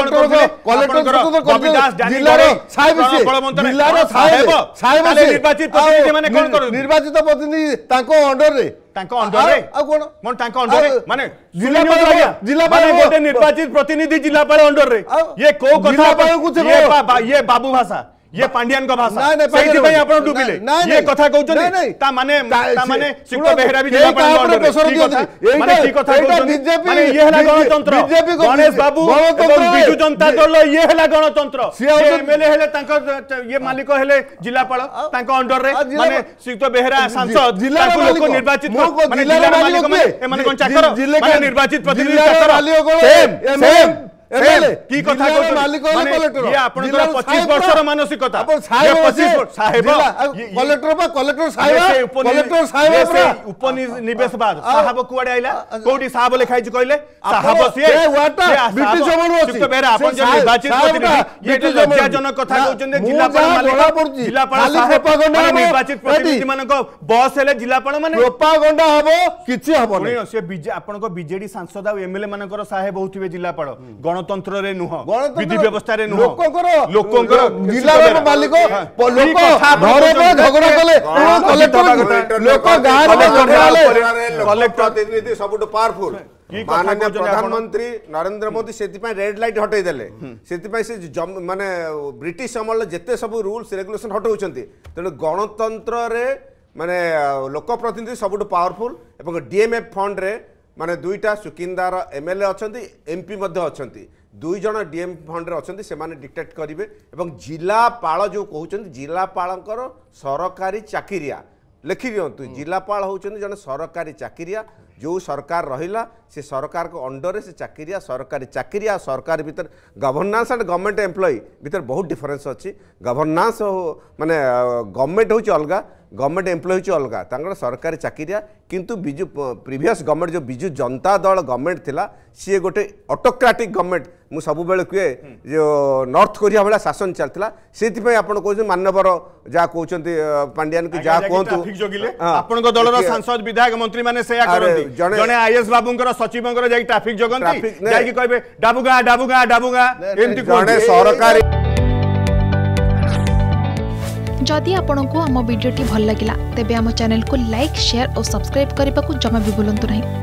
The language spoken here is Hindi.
निर्वाचित प्रतिनिधि अंडर रे निर्वाचित प्रतिनिधि जिलापाल अंडर रे ये को कथा ये बाबू भाषा ये पांड्यान का भाषा सेही भाई आपण डुबिले ये कथा कहउछन ता माने सिक्त बेहरा भी जिलापाल अंडर रे माने की कथा कहउछन माने ये हला गणतंत्र गणेश बाबू एवं बिजू जनता दल ये हला गणतंत्र ये एमएलए हेले तांको ये मालिक हेले जिलापाल तांको अंडर रे माने सिक्त बेहरा सांसद तांको लोक निर्वाचित माने जिला मालिक माने ए माने कोन चाकर माने निर्वाचित प्रतिनिधि चाकर सेम की कथा ये आपनकर 25 वर्षर मानसिकता ये 25 साहेब कलेक्टर साहेब उपनिवेशवाद साहब कुआडे आइला कोठी साहब लिखाई छु कहले साहब से ब्रिटिश जमाना सिक्त बेरा आपन जे निर्वाचित प्रतिनिधि ये लज्जाजनक कथा कहउछन जिलापाल साहेब निर्वाचित प्रतिनिधि मानको बॉस हेले जिलापाल माने प्रोपागंडा हबो किछि हबो नै से आपनको बीजेडी सांसद आ एमएलए मानकर साहेब होथिबे जिलापाल गणतंत्र रे नुह विधि व्यवस्था रे नुह लोकंकर जिला मालिक लोक घरे पे झगड़ा कले कलेक्टर लोक गार में झगड़ा ले कलेक्टर प्रतिनिधि सबटु पावरफुल माननीय प्रधानमंत्री नरेंद्र मोदी से रेड लाइट हटई देले से माने ब्रिटिश अमल जेते सब रूल्स रेगुलेशन हटाउछंती तेणु गणतंत्र रे माने लोक प्रतिनिधि सबटु पावरफुल एवं डीएमएफ फंड रे माने दुईटा सुकिंदार एमएलए अछंती एमपी मध्ये अछंती दुई जन डीएम फंड रे अछंती से माने डिक्टेट करिवे एवं जिलापाल जो कहउछंती जिलापालंकर सरकारी चाकिरिया लिखि दियंतु जिलापाल होउछंती जन सरकारी चाकिरिया जो सरकार रहिला से सरकार को अंडर से चाकिरिया सरकार भीतर गवर्नेंस एंड गवर्नमेंट एम्प्लॉय भीतर बहुत डिफरेंस अच्छी गवर्नेंस माने गवर्नमेंट होची अलगा गवर्नमेंट एम्प्लॉय होची अलगा तांगर सरकारी चाकिरिया किंतु बिजु प्रीवियस गवर्नमेंट जो बिजु जनता दल गवर्नमेंट थिला सी गोटे ऑटोक्रेटिक गवर्नमेंट मु सब बेले कहे जो नॉर्थ कोरिया वाला शासन चलता से आपण कहते मानवर जहाँ कहते पांड्यान की जहाँ कहतु आपण दलर सांसद विधायक मंत्री माने सेया करती जने आईएएस बाबूंकर सचिवंकर जाई ट्रैफिक जगंती जाई कहबे डाबुगा डाबुगा डाबुगा एमती कोने सरकारी। जदि आपंक आम भिडी भल लगा तेब आम चैनल को लाइक शेयर और सब्सक्राइब करने को जमा भी भूलु नहीं।